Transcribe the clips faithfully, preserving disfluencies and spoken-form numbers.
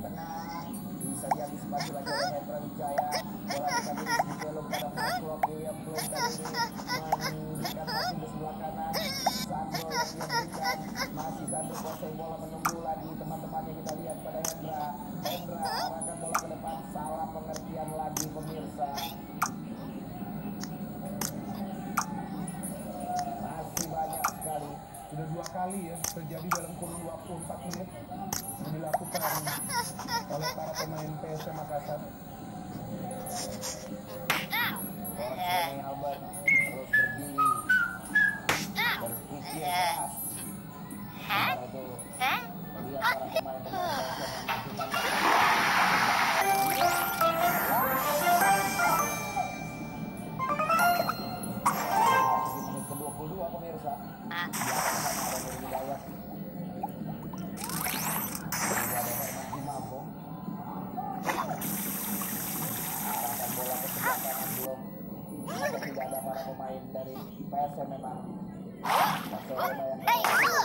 tengah bisa diantisipasi lagi oleh Hendra Wijaya. Bola kali ini belum pada Mark William belum kali ini memberikan passing ke sebelah kanan. Sandro yang dia berikan masih Sandro kuasai bola menunggu lagi teman-temannya. Kita lihat pada Hendra. Hendra arahkan bola ke depan, salah pengertian lagi pemirsa. Masih banyak sekali. Sudah dua kali ya terjadi dalam kurun dua puluh empat menit yang dilakukan oleh para pemain P S M Makassar. Rene Albert terus berdiri berpikir keras. Sementara itu melihat para pemain pemain P S M yang menit ke dua puluh dua pemirsa. Ada dari Hidayat. Juga ada Herman Jimabo. Arahkan bola ke sebelah kanan belum. Tidak ada para pemain dari P S M memang. Masih ada yang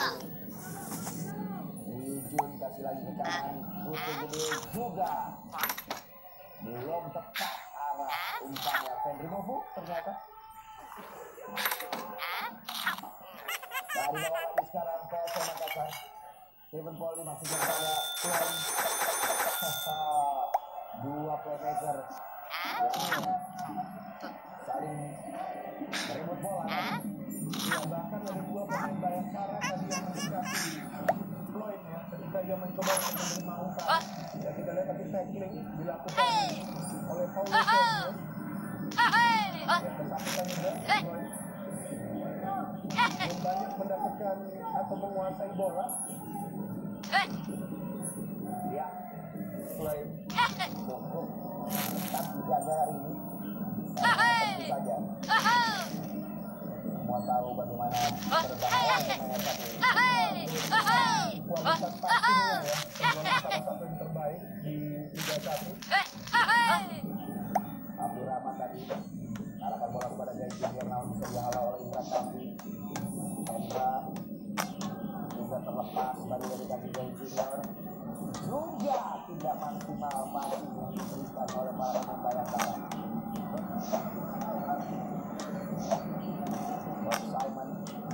Yujun kasih lagi ke kanan. Putu gede juga. Belum tepat arah umpannya. Fendri Mofu ternyata. Dari bawah lagi sekarang P S M Makassar. Kevin Poli masih jaga plan. Dua playmaker saling merebut bola. Ya, bahkan ada dua pemain Bayangkara tadi yang mendekati Floyd ya ketika dia mencoba untuk menerima umpan. Ya, kita lihat tadi tackling dilakukan oleh Paulus Daniel. Ya, kesakitan juga Floyd. Belum banyak mendapatkan atau menguasai bola. Ya, Floyd cukup tetap dijaga hari ini. Tentu saja. Semua tahu bagaimana berbahaya pemain satu ini. Kualitas passingnya ya, tergolong salah satu yang terbaik di Liga satu. Abdul Rahman tadi arahkan bola kepada Gai Junior, namun bisa dihalau oleh Indra Kavi. Hendra juga terlepas tadi dari kaki Gai Junior, juga tidak maksimal passing yang diberikan oleh para pemain Bayangkara. Rob Simon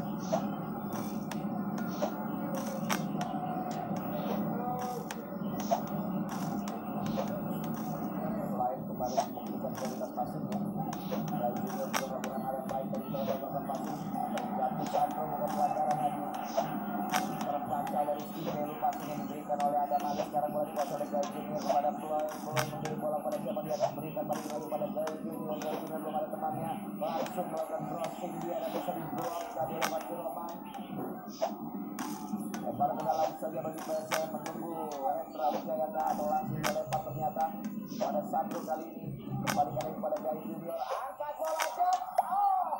selain kembali membuktikan kualitas passingnya, Gai Junior juga melakukan hal yang baik tadi dalam melakukan passing. Jatuh Sandro bukan pelanggaran lagi. Terbaca dari Steve, passing yang diberikan oleh Adam Ali. Sekarang bola dikuasai oleh Gai Junior kepada Floyd. Floyd memberi bola pada siapa, dia akan berikan balik lagi pada Gai Junior. Gai Junior belum ada temannya, langsung melakukan crossing, dia ada bisa di blok tadi oleh Fatul Rahman. Lempar ke dalam saja bagi P S M, menunggu Hendra Wijaya atau langsung dilempar ternyata pada Sandro kali ini. Kembalikan lagi pada Gai Junior, angkat bola jauh.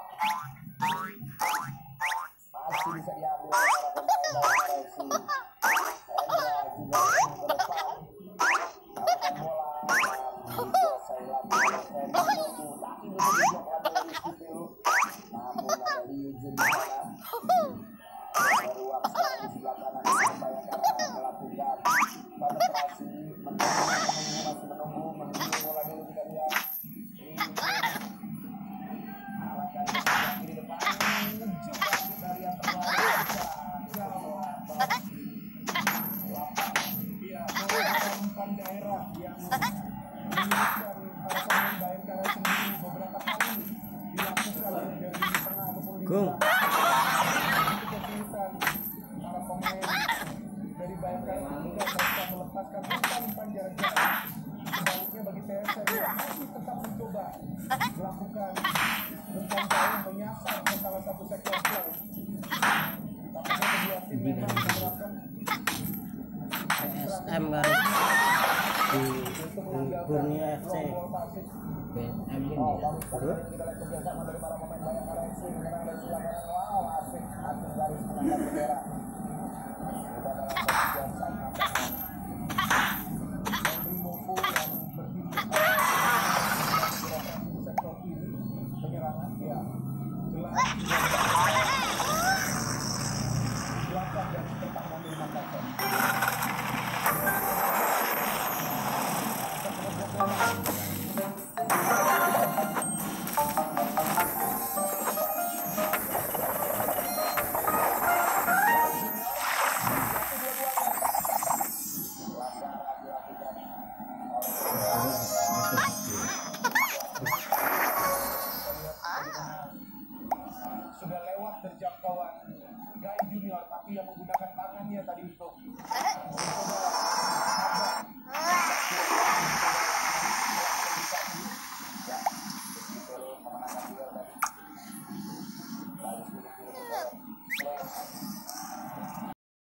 Masih bisa diambil oleh para pemain dari Resi. Hendra juga ke depan, arahkan bola dikuasai lagi oleh Fendri Mofu, tapi belum diblok lagi oleh Rizky. Namun ada Liu Jun di sana. Ada ruang sekarang di sebelah kanan Bayangkara melakukan penetrasi, menunggu, menunggu, masih menunggu, menunggu bola dulu. Kita lihat arahkan ke sebelah kiri depan, juga kita lihat terlalu jauh atas lapangan. Ya, bola umpan daerah yang menyulitkan para pemain Bayangkara sendiri beberapa kali dilakukan dari tengah ataupun di belakang. Kesulitan para pemain dari Bayangkara juga bisa melepaskan umpan-umpan jarak jauh. Sebaliknya bagi P S M yang masih tetap mencoba melakukan umpan jauh menyasar ke salah satu sektor Floyd. Tampaknya kedua tim memang menerapkan P S M Garut di Kurnia F C. P S M ini oh, bagus sekali kita lihat kebiasaan dari para pemain Bayangkara F C menyerang dari sebelah kanan. Wow, asik, asik garis mengangkat bendera. Sudah dalam posisi yang sangat nampaknya. Fendri Mofu yang berpikir beroperasi di sektor kiri penyerangan, ya jelas belakang dan tentang mobil Makassar. bawah